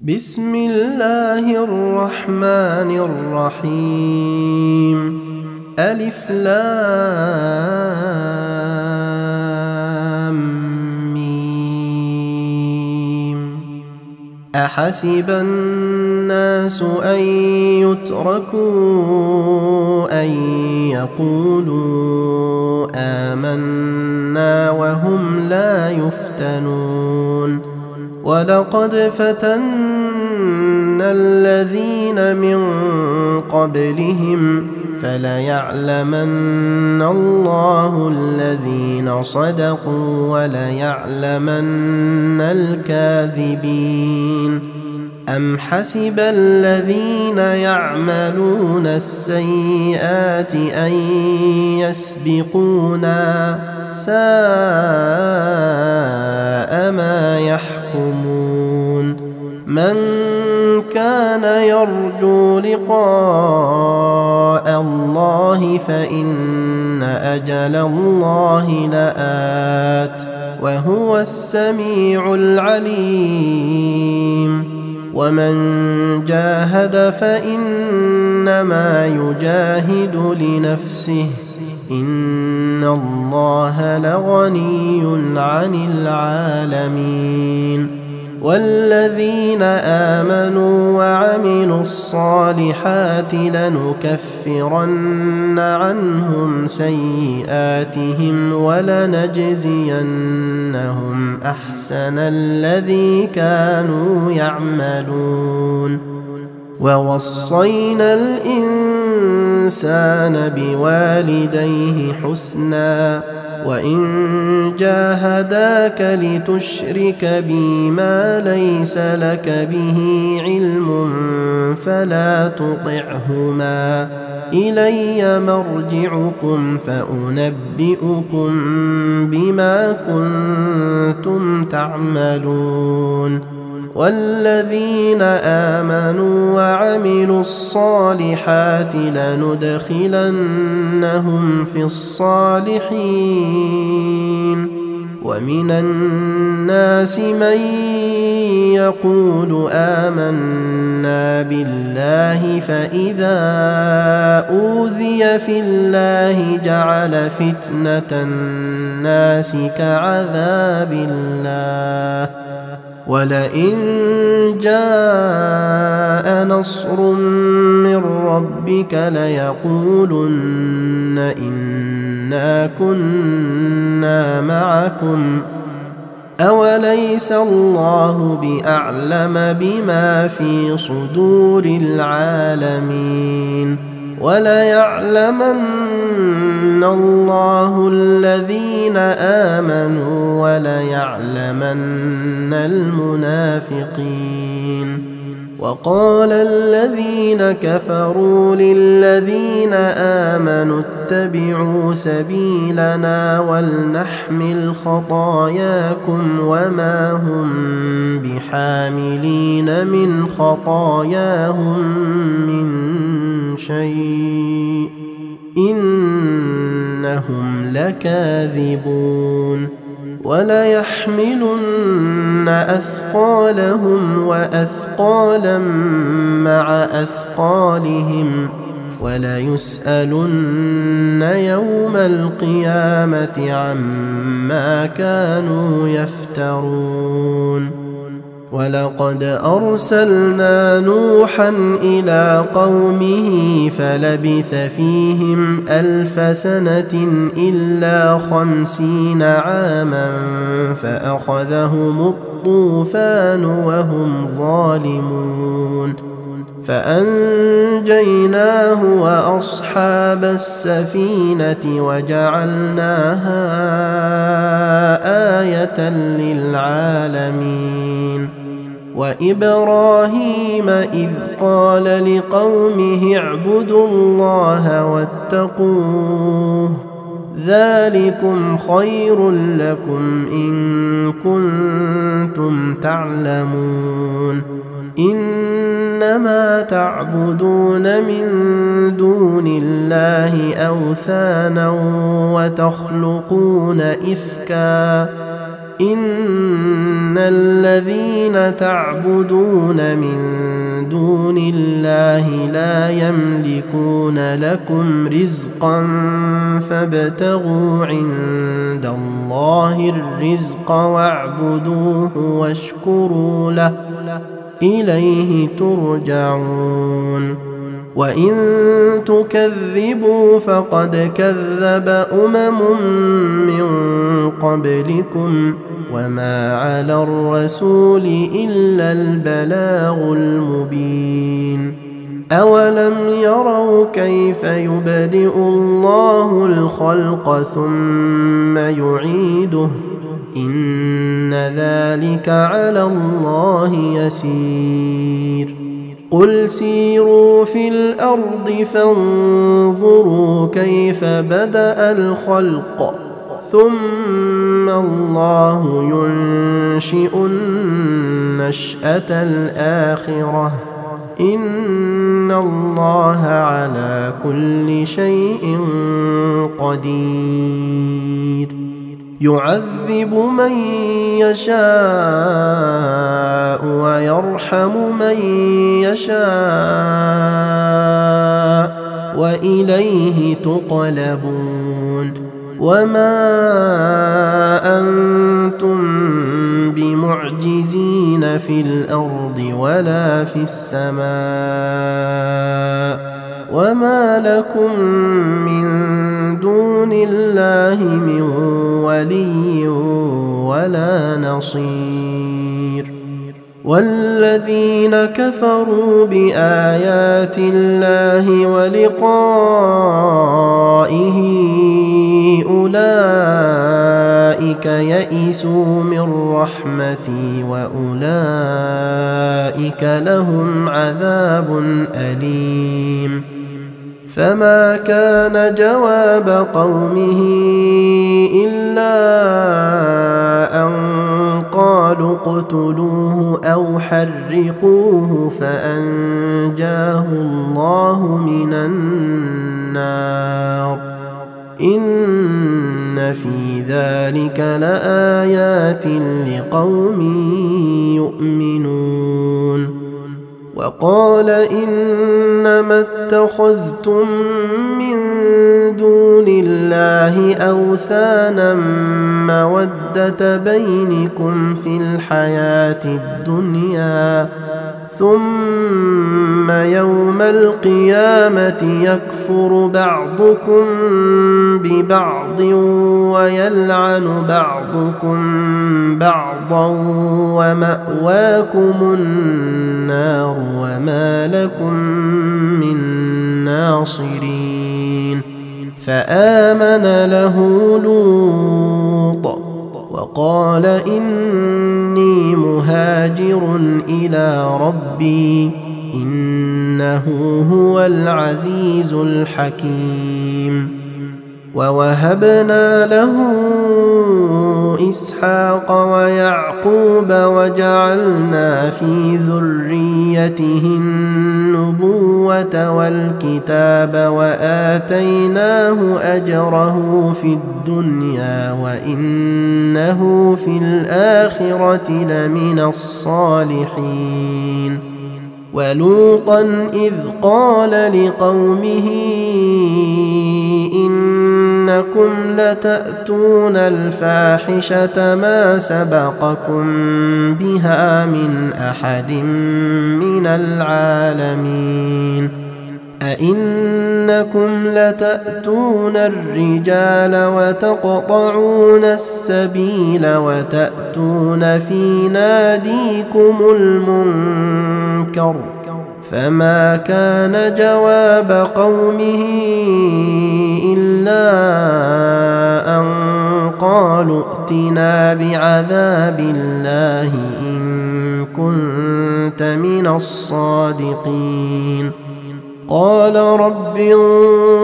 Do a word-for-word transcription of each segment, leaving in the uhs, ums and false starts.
بسم الله الرحمن الرحيم. ألف لام ميم. أحسب الناس أن يتركوا أن يقولوا آمنا وهم لا يفتنون. ولقد فتنا الذين من قبلهم فليعلمن الله الذين صدقوا وليعلمن الكاذبين. أم حسب الذين يعملون السيئات أن يسبقونا ساء ما يحكمون. من كان يرجو لقاء الله فإن أجل الله لآت وهو السميع العليم. ومن جاهد فإنما يجاهد لنفسه إن الله لغني عن العالمين. والذين آمنوا وعملوا الصالحات لنكفرن عنهم سيئاتهم ولنجزينهم أحسن الذي كانوا يعملون. ووصينا الإنسان بوالديه حسنا وإن جاهداك لتشرك بي ما ليس لك به علم فلا تطعهما إلي مرجعكم فأنبئكم بما كنتم تعملون. والذين آمنوا وعملوا الصالحات لندخلنهم في الصالحين. ومن الناس من يقول آمنا بالله فإذا أوذي في الله جعل فتنة الناس كعذاب الله. ولئن جاء نصر من ربك ليقولن إنا كنا معكم أوليس الله بأعلم بما في صدور العالمين. وليعلمن الله الذين آمنوا وليعلمن المنافقين. وقال الذين كفروا للذين آمنوا اتبعوا سبيلنا ولنحمل خطاياكم وما هم بحاملين من خطاياهم من شيء إنهم لكاذبون. وليحملن أثقالهم وأثقالا مع أثقالهم وليسألن يوم القيامة عما كانوا يفترون. ولقد أرسلنا نوحا إلى قومه فلبث فيهم ألف سنة إلا خمسين عاما فأخذهم الطوفان وهم ظالمون. فأنجيناه وأصحاب السفينة وجعلناها آية للعالمين. وإبراهيم إذ قال لقومه اعبدوا الله واتقوه ذلكم خير لكم إن كنتم تعلمون. إنما تعبدون من دون الله أوثانا وتخلقون إفكا إن الذين تعبدون من دون الله لا يملكون لكم رزقا فابتغوا عند الله الرزق واعبدوه واشكروا له إليه ترجعون وإن تكذبوا فقد كذب أمم من قبلكم وما على الرسول إلا البلاغ المبين أولم يروا كيف يبدئ الله الخلق ثم يعيده إن ذلك على الله يسير قل سيروا في الأرض فانظروا كيف بدأ الخلق ثم الله ينشئ النشأة الآخرة إن الله على كل شيء قدير يعذب من يشاء ويرحم من يشاء وإليه تقلبون وما أنتم بمعجزين في الأرض ولا في السماء وما لكم من دون الله من ولي ولا نصير والذين كفروا بآيات الله ولقائه أولئك يئسوا من رحمتي وأولئك لهم عذاب أليم فما كان جواب قومه إلا أن قالوا اقتلوه أو حرقوه فأنجاه الله من النار إن في ذلك لآيات لقوم يؤمنون وقال إنما اتخذتم من دون الله أوثانا مودة بينكم في الحياة الدنيا ثم يوم القيامة يكفر بعضكم ببعض ويلعن بعضكم بعضا ومأواكم النار وما لكم من ناصرين فآمن له لوط وقال إني مهاجر إلى ربي إنه هو العزيز الحكيم ووهبنا له إسحاق ويعقوب وجعلنا في ذريته النبوة والكتاب وآتيناه أجره في الدنيا وإنه في الآخرة لمن الصالحين ولوطا إذ قال لقومه إنكم لتأتون الفاحشة ما سبقكم بها من أحد من العالمين أئنكم لتأتون الرجال وتقطعون السبيل وتأتون في ناديكم المنكر فما كان جواب قومه إلا أن قالوا ائتنا بعذاب الله إن كنت من الصادقين قال رب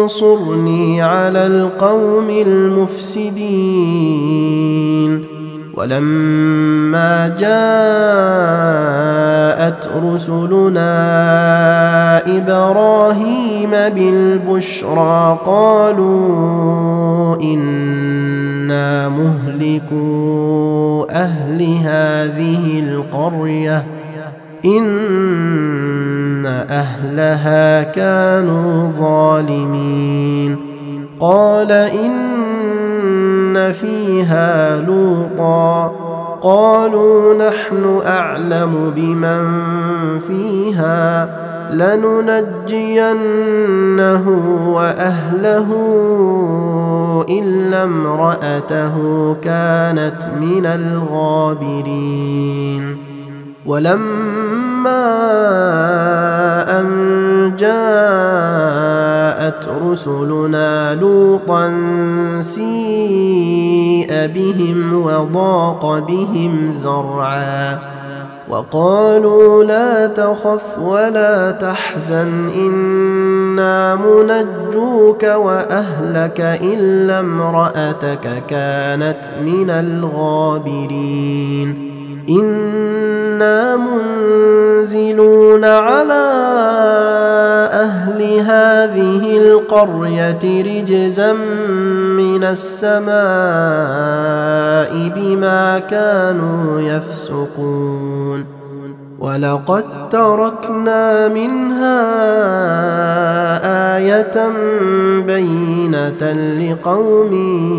انصرني على القوم المفسدين ولما جاءت رسلنا إبراهيم بالبشرى قالوا إنا مهلكو أهل هذه القرية إن أهلها كانوا ظالمين. قال إن فيها لوطا قالوا نحن أعلم بمن فيها لننجينه وأهله إلا امرأته كانت من الغابرين. ولما أن جاءت رسلنا لوطا سيء بهم وضاق بهم ذرعا وقالوا لا تخف ولا تحزن إنا منجوك وأهلك إلا امرأتك كانت من الغابرين. إنا منزلون على أهل هذه القرية رجزا من السماء بما كانوا يفسقون. ولقد تركنا منها آية بينة لقوم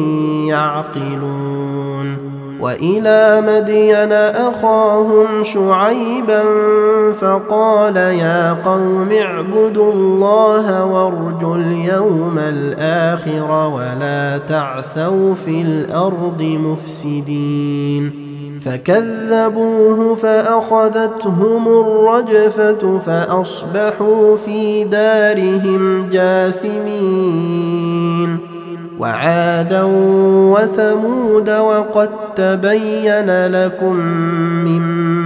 يعقلون. وإلى مدين أخاهم شعيبا فقال يا قوم اعبدوا الله وارجوا اليوم الآخر ولا تعثوا في الأرض مفسدين. فكذبوه فأخذتهم الرجفة فأصبحوا في دارهم جاثمين. وعادا وثمود وقد تبين لكم من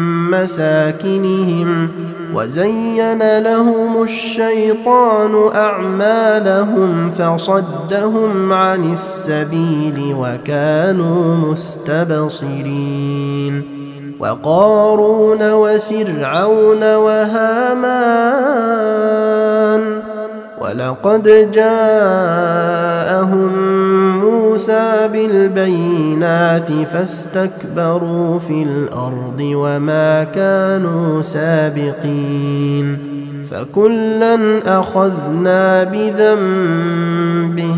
مساكنهم وزين لهم الشيطان أعمالهم فصدهم عن السبيل وكانوا مستبصرين. وقارون وفرعون وهامان ولقد جاءهم موسى بالبينات فاستكبروا في الأرض وما كانوا سابقين. فكلا أخذنا بذنبه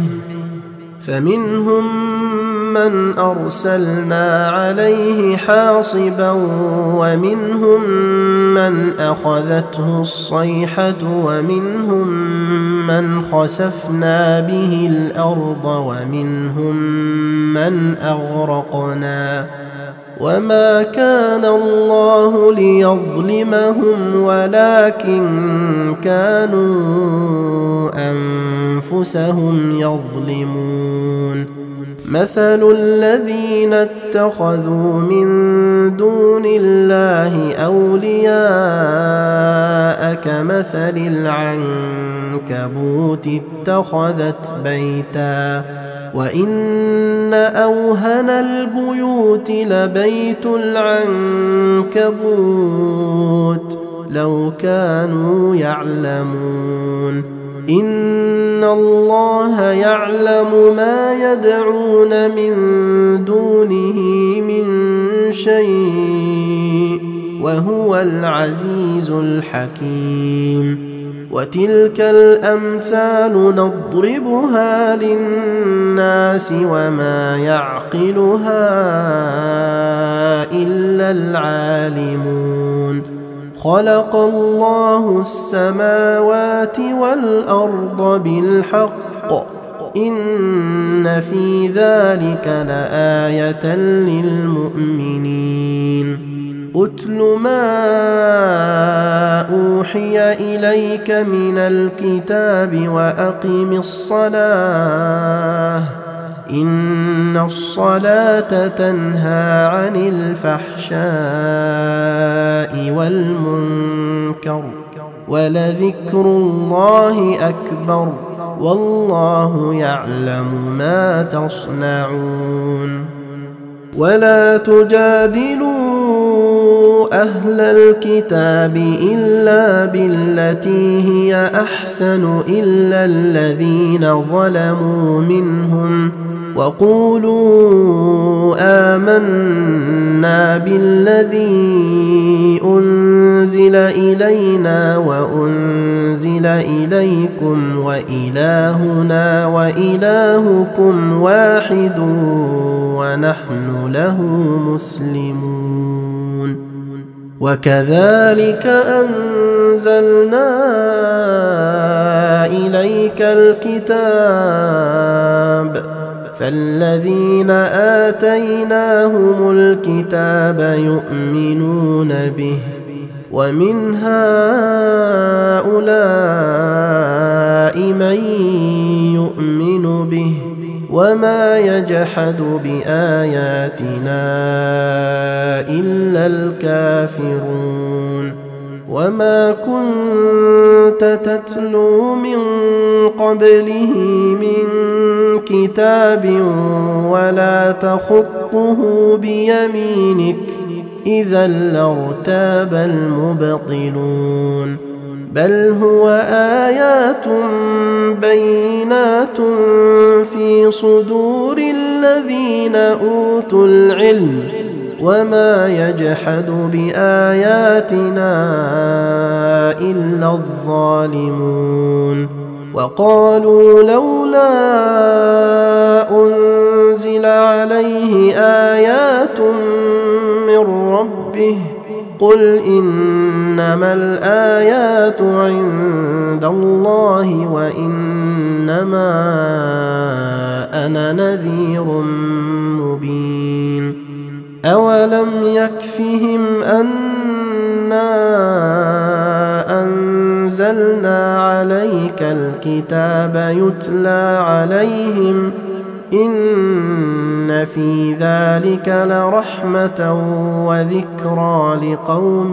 فمنهم من أرسلنا عليه حاصبا ومنهم من أخذته الصيحة ومنهم من خسفنا به الأرض ومنهم من أغرقنا. وما كان الله ليظلمهم ولكن كانوا أنفسهم يظلمون. مثل الذين اتخذوا من دون الله أولياء كمثل العنكبوت اتخذت بيتا وإن أوهن البيوت لبيت العنكبوت لو كانوا يعلمون. إن الله يعلم ما يدعون من دونه من شيء وهو العزيز الحكيم. وتلك الأمثال نضربها للناس وما يعقلها إلا العالمون. خلق الله السماوات والأرض بالحق إن في ذلك لآية للمؤمنين. أتل ما أوحي إليك من الكتاب وأقم الصلاة إن الصلاة تنهى عن الفحشاء والمنكر ولذكر الله أكبر والله يعلم ما تصنعون. ولا تجادلوا أهل الكتاب إلا بالتي هي أحسن إلا الذين ظلموا منهم وقولوا آمنا بالذي أنزل إلينا وأنزل إليكم وإلهنا وإلهكم واحد ونحن له مسلمون. وكذلك أنزلنا إليك الكتاب فالذين آتيناهم الكتاب يؤمنون به ومن هؤلاء من يؤمن به وما يجحد بآياتنا إلا الكافرون. وما كنت تتلو من قبله من كتاب ولا تخطه بيمينك إذا لارتاب المبطلون بل هو آيات بينات في صدور الذين أوتوا العلم وما يجحد بآياتنا إلا الظالمون. وقالوا لولا أنزل عليه آيات من ربه قل إنما الآيات عند الله وإنما أنا نذير مبين. أولم يكفهم أنا أنزلنا عليك الكتاب يتلى عليهم إن في ذلك لرحمة وذكرى لقوم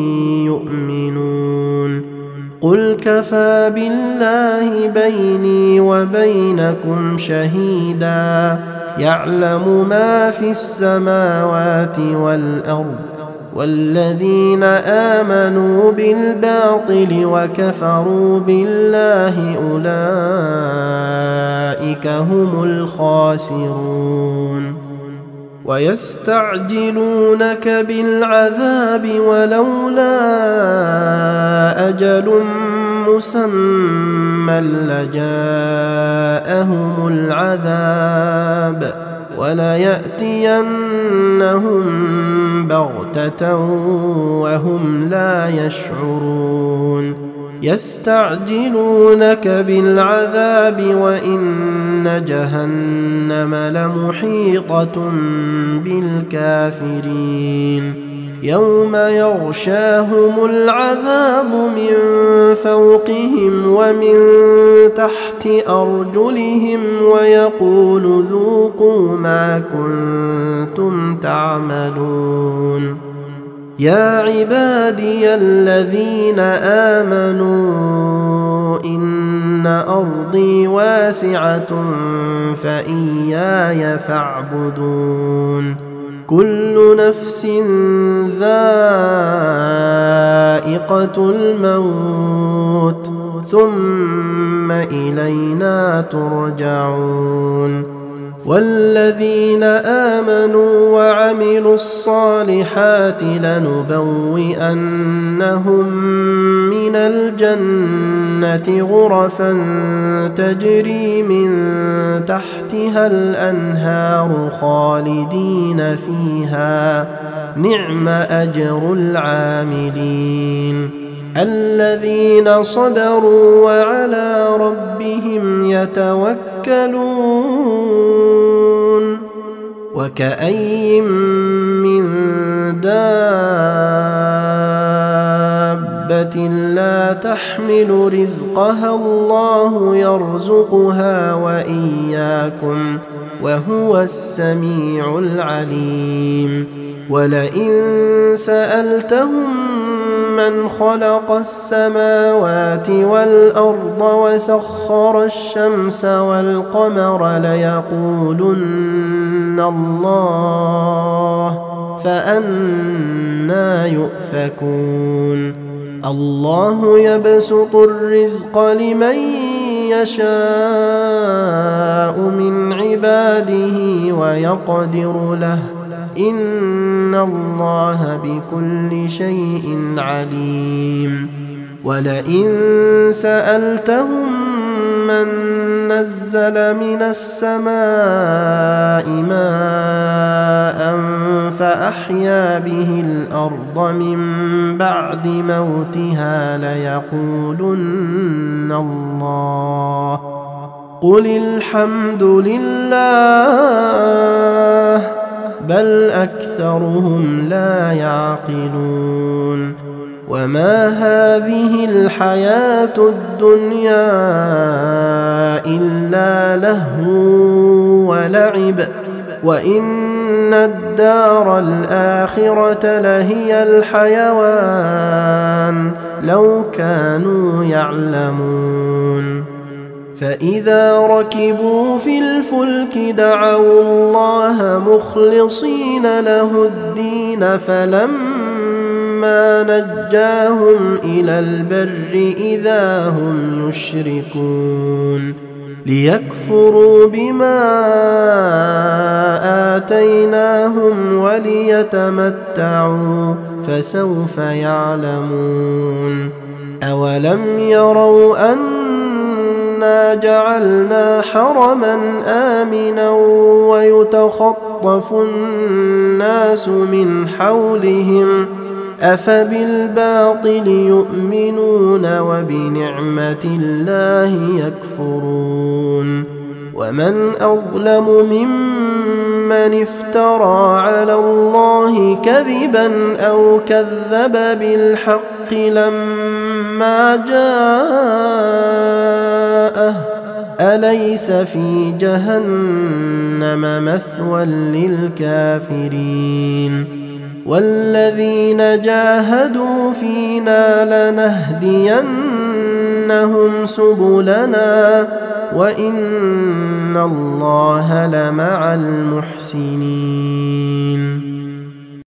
يؤمنون. قل كفى بالله بيني وبينكم شهيدا يعلم ما في السماوات والأرض والذين آمنوا بالباطل وكفروا بالله أولئك هم الخاسرون. ويستعجلونك بالعذاب ولولا أجل مسمى لجاءهم العذاب وليأتينهم بغتة وهم لا يشعرون. يستعجلونك بالعذاب وإن جهنم لمحيطة بالكافرين يوم يغشاهم العذاب من فوقهم ومن تحت أرجلهم ويقول ذوقوا ما كنتم تعملون. يا عبادي الذين آمنوا إن أرضي واسعة فإياي فاعبدون. كل نفس ذائقة الموت ثم إلينا ترجعون. والذين آمنوا وعملوا الصالحات لنبوئنهم من الجنة غرفا تجري من تحتها الأنهار خالدين فيها نعم أجر العاملين. الذين صبروا وعلى ربهم يتوكلون. وكأي من دابة لا تحمل رزقها الله يرزقها وإياكم وهو السميع العليم. ولئن سألتهم من خلق السماوات والأرض وسخر الشمس والقمر ليقولن الله فأنى يؤفكون الله يبسط الرزق لمن يشاء من عباده ويقدر له إن الله بكل شيء عليم ولئن سألتهم من نزل من السماء ماء فأحيا به الأرض من بعد موتها ليقولن الله قل الحمد لله بل أكثرهم لا يعقلون وما هذه الحياة الدنيا إلا لهو ولعب وإن الدار الآخرة لهي الحيوان لو كانوا يعلمون فإذا ركبوا في الفلك دعوا الله مخلصين له الدين فلما نجاهم إلى البر إذا هم يشركون ليكفروا بما آتيناهم وليتمتعوا فسوف يعلمون أولم يروا أن جعلنا حرما آمنا ويتخطف الناس من حولهم أفبالباطل يؤمنون وبنعمة الله يكفرون ومن أظلم ممن افترى على الله كذبا أو كذب بالحق لما جاءه أليس في جهنم مثوى للكافرين والذين جاهدوا فينا لنهدينهم سبلنا وإن الله لمع المحسنين